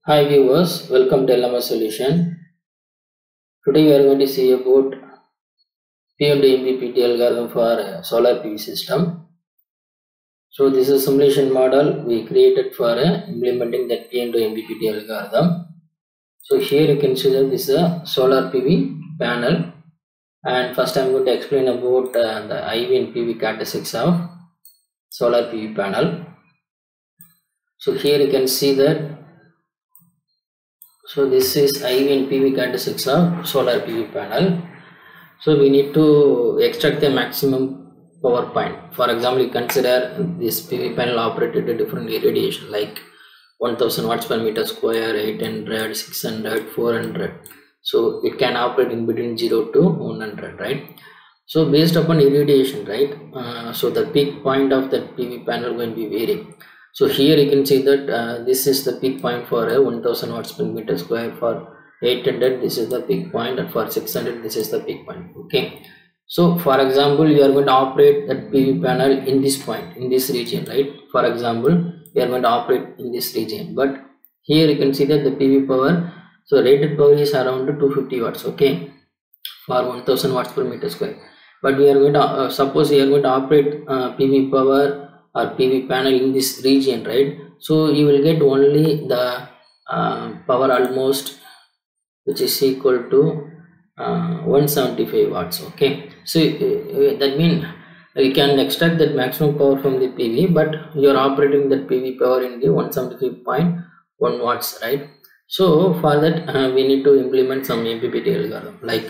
Hi viewers, welcome to LMS Solution. Today we are going to see about P&O MPPT algorithm for solar PV system. So this is a simulation model we created for implementing that P&O MPPT algorithm. So here you can see that this is a solar PV panel, and first I am going to explain about the IV and PV characteristics of solar PV panel. So here you can see that. So this is IV and PV characteristics of solar PV panel. So we need to extract the maximum power point. For example, you consider this PV panel operated at different irradiation like 1000 watts per meter square, 800, 600, 400. So it can operate in between 0 to 100, right? So based upon irradiation, right? So the peak point of that PV panel going to be varying. So here you can see that this is the peak point for 1000 watts per meter square. For 800 this is the peak point, and for 600 this is the peak point. Okay, so for example you are going to operate that PV panel in this point, in this region, right? For example you are going to operate in this region, but here you can see that the PV power, so rated power is around 250 watts, okay, for 1000 watts per meter square. But we are going to suppose we are going to operate PV power or PV panel in this region, right? So you will get only the power almost which is equal to 175 watts. Okay, so that means you can extract that maximum power from the PV, but you are operating that PV power in the 175.1 watts, right? So for that we need to implement some MPPT algorithm like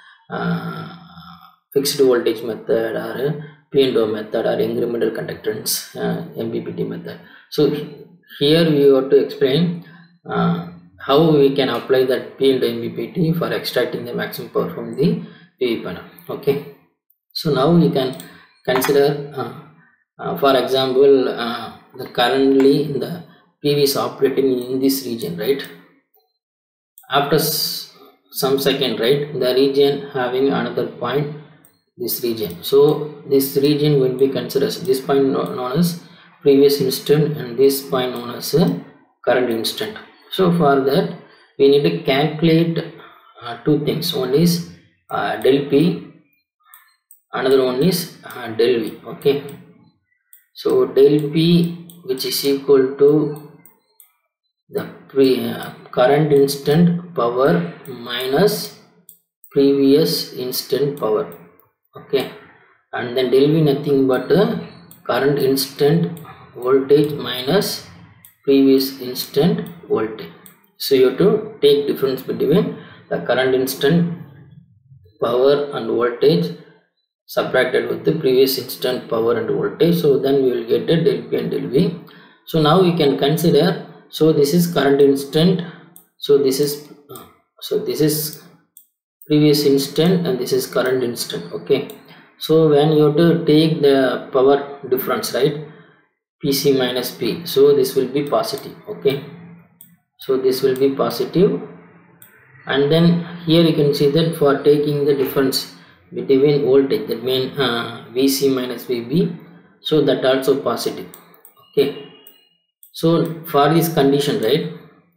fixed voltage method or P&O method or incremental conductance MPPT method. So here we have to explain how we can apply that P&O MPPT for extracting the maximum power from the PV panel. Okay, so now you can consider for example currently the PV is operating in this region, right? After some second, right, the region having another point, this region. So this region will be considered this point known as previous instant and this point known as current instant. So for that we need to calculate two things. One is del P, another one is del V. Okay, so del P, which is equal to the current instant power minus previous instant power. Okay, and then del V nothing but current instant voltage minus previous instant voltage. So you have to take difference between the current instant power and voltage subtracted with the previous instant power and voltage. So then we will get a del P and del V. So now we can consider, so this is current instant, so this is previous instant and this is current instant. Okay, so when you have to take the power difference, right, PC minus P, so this will be positive. Okay, so this will be positive, and then here you can see that for taking the difference between voltage, that means VC minus VB, so that also positive. Okay, so for this condition, right,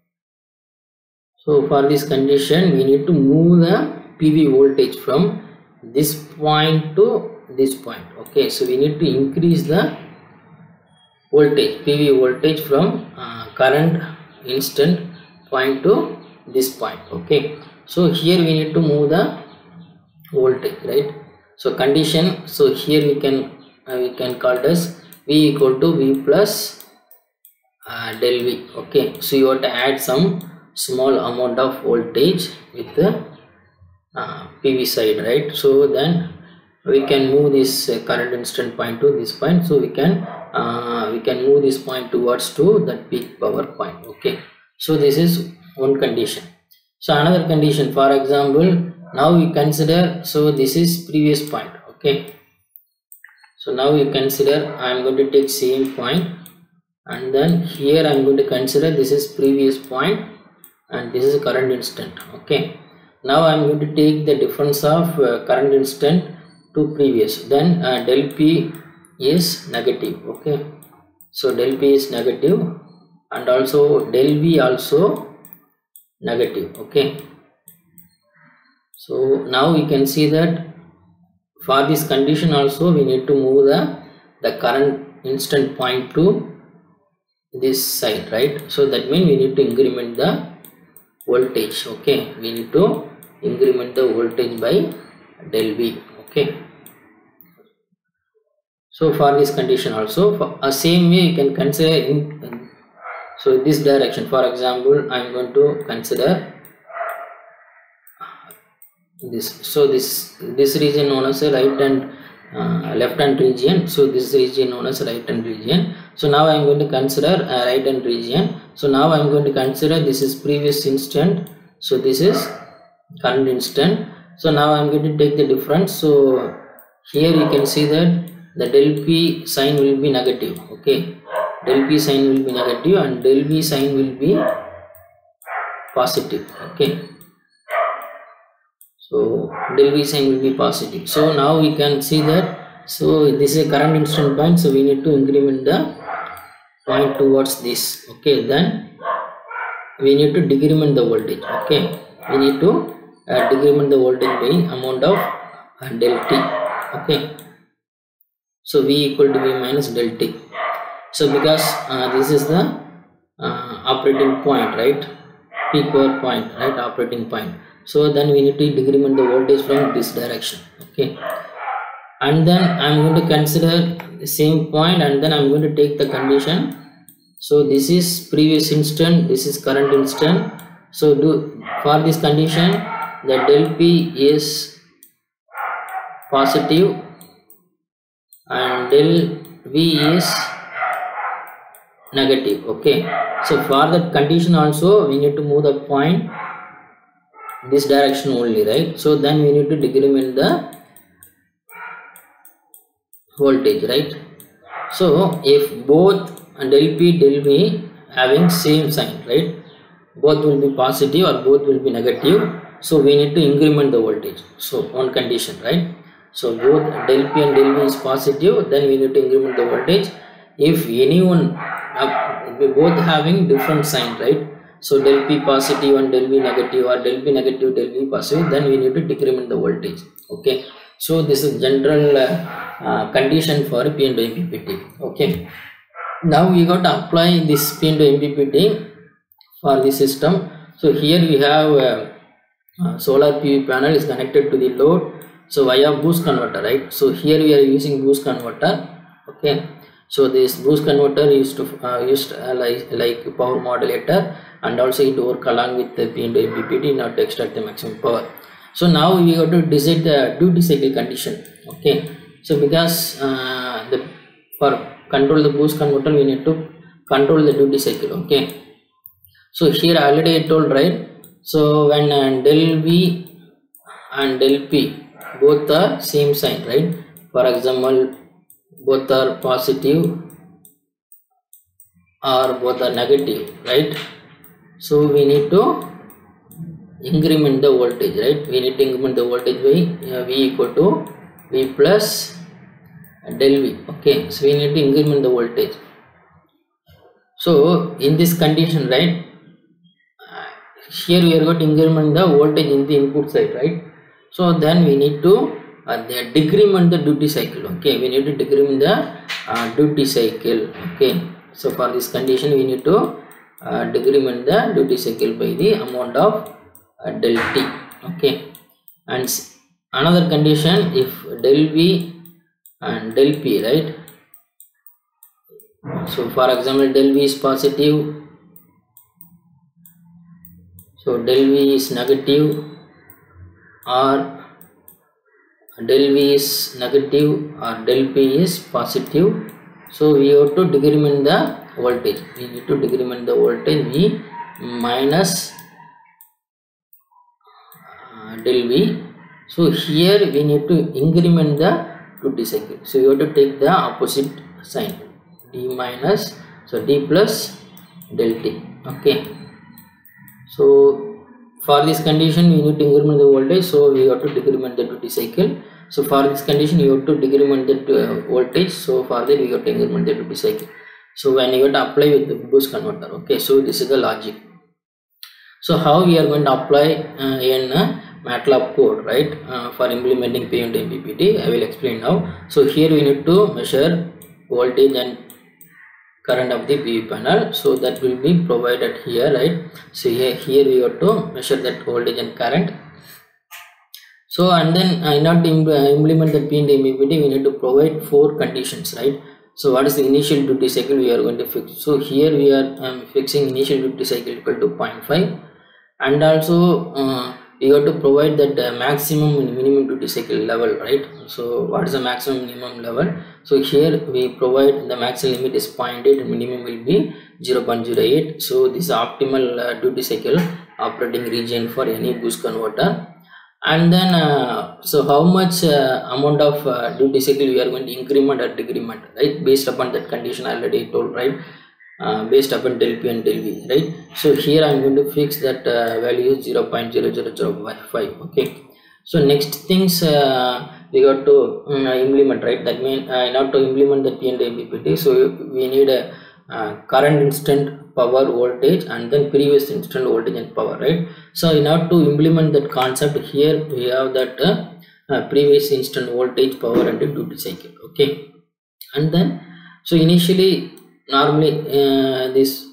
so for this condition we need to move the PV voltage from this point to this point. Okay, so we need to increase the voltage, PV voltage from current instant point to this point. Okay, so here we need to move the voltage, right? So condition, so here we can call it as V equal to V plus del V. Okay, so you have to add some small amount of voltage with the PV side, right? So then we can move this current instant point to this point, so we can move this point towards to that peak power point. Okay, so this is one condition. So another condition, for example, now we consider, so this is previous point. Okay, so now you consider I am going to take same point, and then here I am going to consider this is previous point and this is current instant. Okay, now I am going to take the difference of current instant to previous, then del P is negative. Okay, so del P is negative, and also del V also negative. Okay, so now we can see that for this condition also we need to move the current instant point to this side, right? So that means we need to increment the voltage. Okay, we need to increment the voltage by del V. Okay, so for this condition also, for a same way you can consider so this direction. For example, I am going to consider this. So this region known as a right and left hand region. So this region known as right hand region. So now I am going to consider a right hand region. So now I am going to consider this is previous instant. So this is current instant. So now I am going to take the difference. So here you can see that the del P sign will be negative. Okay, del P sign will be negative and del V sign will be positive. Okay, so del V sign will be positive. So now we can see that, so this is a current instant point, so we need to increment the point towards this. Okay, then we need to decrement the voltage. Okay, we need to decrement the voltage by amount of del T. Okay, so V equal to V minus del T. So because this is the operating point, right, peak power point, right, operating point. So then we need to decrement the voltage from this direction. Okay, and then I am going to consider the same point and then I am going to take the condition. So this is previous instant, this is current instant. So for this condition the del P is positive and del V is negative. Okay, so for that condition also we need to move the point this direction only, right? So then we need to decrement the voltage, right? So if both del P del V having same sign, right, both will be positive or both will be negative, so we need to increment the voltage. So on condition, right, so both del P and del V is positive, then we need to increment the voltage. If anyone both having different sign, right, so del P positive and del V negative or del P negative del V positive, then we need to decrement the voltage. Okay, so this is general condition for P&O MPPT. Okay, now we got to apply this P&O MPPT for the system. So here we have solar PV panel is connected to the load, so via boost converter, right? So here we are using boost converter. Okay, so this boost converter used like power modulator, and also it work along with the P&O MPPT in order to extract the maximum power. So now we have to decide the duty cycle condition. Okay, so because for control the boost converter we need to control the duty cycle. Okay, so here already I told, right, so when del V and del P both are same sign, right, for example both are positive or both are negative, right, so we need to increment the voltage, right, we need to increment the voltage by V equal to V plus del V. Okay, so we need to increment the voltage. So in this condition, right, here we are going to increment the voltage in the input side, right, so then we need to decrement the duty cycle. Okay, we need to decrement the duty cycle. Okay, so for this condition we need to decrement the duty cycle by the amount of del T. Okay, and another condition, if del V and del P, right, so for example del V is positive, so del V is negative, or del V is negative or del P is positive, so we have to decrement the voltage. We need to decrement the voltage V minus del V. So here we need to increment the duty cycle, so you have to take the opposite sign, D minus, so D plus del T. Okay, so for this condition we need to increment the voltage, so we have to decrement the duty cycle. So for this condition you have to decrement the voltage, so for that we have to increment the duty cycle. So when you have to apply with the boost converter, okay, so this is the logic. So how we are going to apply in MATLAB code, right, for implementing P&O MPPT, I will explain now. So here we need to measure voltage and current of the PV panel, so that will be provided here, right. So here we have to measure that voltage and current. So and then in order to implement the P&O MPPT, we need to provide 4 conditions, right. So what is the initial duty cycle we are going to fix? So here we are fixing initial duty cycle equal to 0.5, and also you have to provide that maximum and minimum duty cycle level, right. So what is the maximum minimum level? So here we provide the maximum limit is 0.8 and minimum will be 0.08. so this is optimal duty cycle operating region for any boost converter. And then so how much amount of duty cycle we are going to increment or decrement, right, based upon that condition I already told, right, based upon del P and del V, right. So here I am going to fix that value is 0.0005, okay. So next things we got to implement, right, that means in order to implement the P&O MPPT, so we need a current instant power voltage and then previous instant voltage and power, right. So in order to implement that concept, here we have that previous instant voltage, power and the duty cycle, okay. And then so initially normally this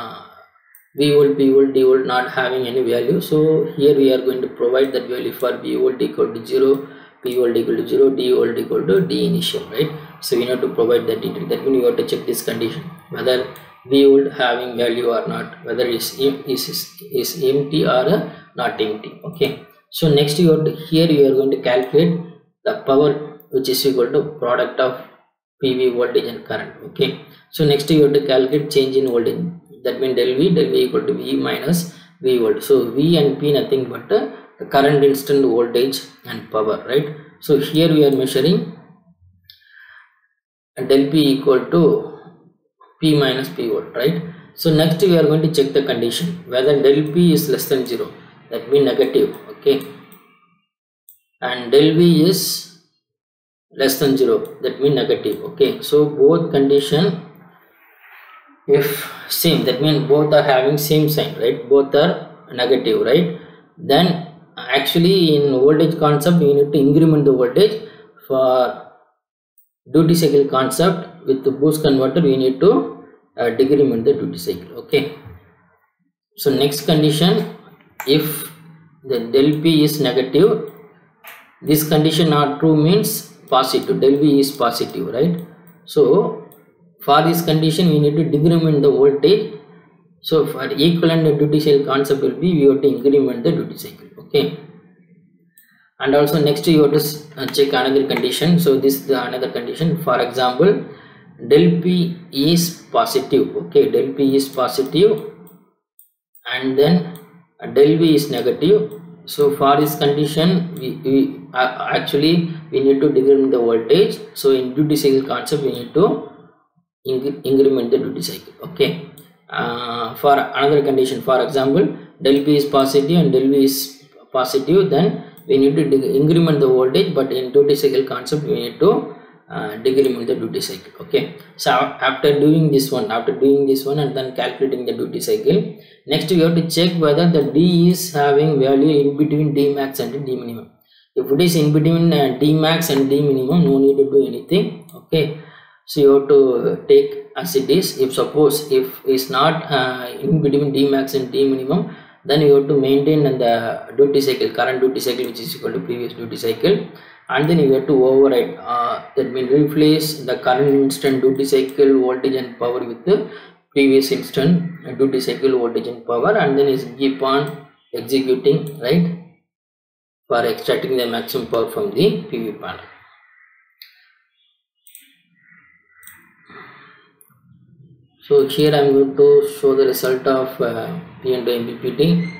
V volt, P volt, D volt not having any value, so here we are going to provide that value for V volt equal to 0, P volt equal to 0, D volt equal to D initial, right. So we need to provide that detail. That means you have to check this condition whether V volt having value or not, whether is empty or not empty, okay. So next you have to, here you are going to calculate the power which is equal to product of PV voltage and current, okay. So next you have to calculate change in voltage, that means del V equal to V minus V volt. So V and P nothing but the current instant voltage and power, right. So here we are measuring del P equal to P minus P volt, right. So next we are going to check the condition whether del P is less than 0, that means negative, okay, and del V is less than 0, that means negative, okay. So both condition if same, that means both are having same sign, right, both are negative, right, then actually in voltage concept we need to increment the voltage. For duty cycle concept with the boost converter we need to decrement the duty cycle, okay. So next condition, if the del P is negative, this condition not true means positive, del V is positive, right. So for this condition we need to decrement the voltage. So for equivalent duty cycle concept will be we have to increment the duty cycle, okay. And also next you have to check another condition. So this is the another condition. For example, del P is positive, okay, del P is positive and then del V is negative. So for this condition we actually we need to decrement the voltage. So in duty cycle concept we need to increment the duty cycle, okay. For another condition, for example, del P is positive and del V is positive, then we need to increment the voltage, but in duty cycle concept we need to decrement the duty cycle, okay. So after doing this one and then calculating the duty cycle, next we have to check whether the D is having value in between D max and D minimum. If it is in between D max and D minimum, no need to do anything, okay. So you have to take as it is. If suppose if it's not in between D max and D minimum, then you have to maintain the duty cycle, current duty cycle which is equal to previous duty cycle, and then you have to override, that means replace the current instant duty cycle voltage and power with the previous instant duty cycle voltage and power, and then is keep on executing, right, for extracting the maximum power from the PV panel. So here I am going to show the result of P&O MPPT.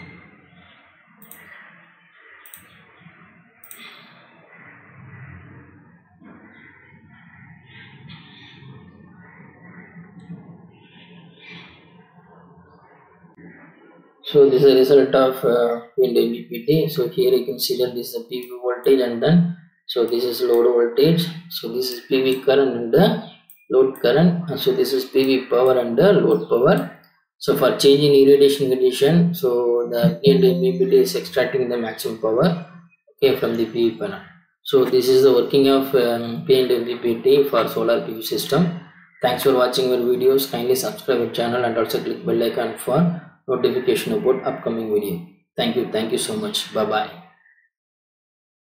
So this is the result of P&O MPPT. So here you can see that this is the PV voltage, and then so this is load voltage. So this is PV current and the load current. So this is PV power and the load power. So for change in irradiation condition, so the P&O MPPT is extracting the maximum power, okay, from the PV panel. So this is the working of P&O MPPT for solar PV system. Thanks for watching our videos. Kindly subscribe our channel and also click bell icon for notification about upcoming video. Thank you so much. Bye bye.